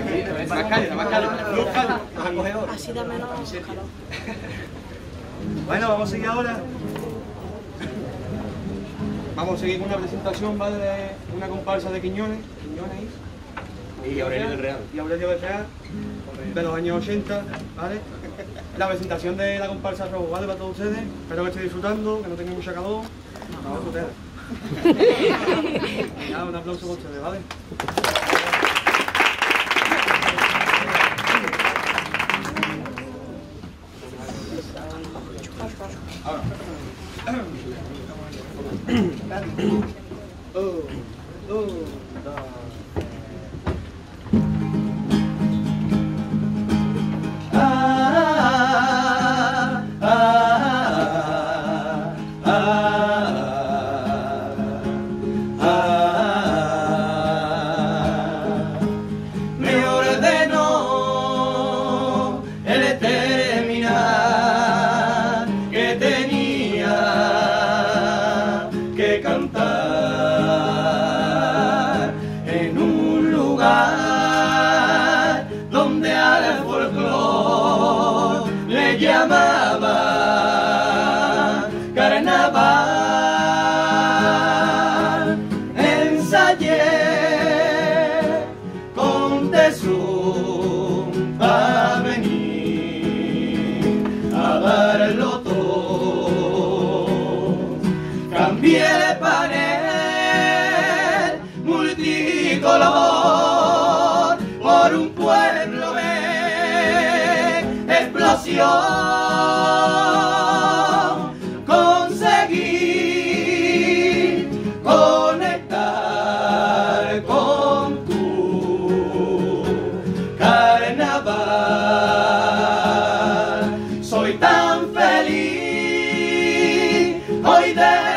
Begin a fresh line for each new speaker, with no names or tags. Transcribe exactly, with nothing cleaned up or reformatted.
Más cálida, más cálida. Más acogedora.
Así da menos calor.
Bueno, vamos a seguir ahora. Vamos a seguir con una presentación, ¿vale? De una comparsa de Quiñones. Quiñones y Aurelio del Real. Y Aurelio del Real, de los años ochenta, ¿vale? La presentación de la comparsa Robo, ¿vale? Para todos ustedes. Espero que estén disfrutando, que no tengan mucha calor. Vamos a ustedes. Ya, un aplauso para ustedes, ¿vale? Ahora. Oh, oh, ah, ah, ah, ah, me ordenó el terminar que tenía que cantar en un lugar donde al folclor le llamaba carnaval. Ensayé con tesón a venir a darlo todo. Cambié de panel multicolor por un pueblo de explosión. Conseguí conectar con tu carnaval. Soy tan feliz hoy de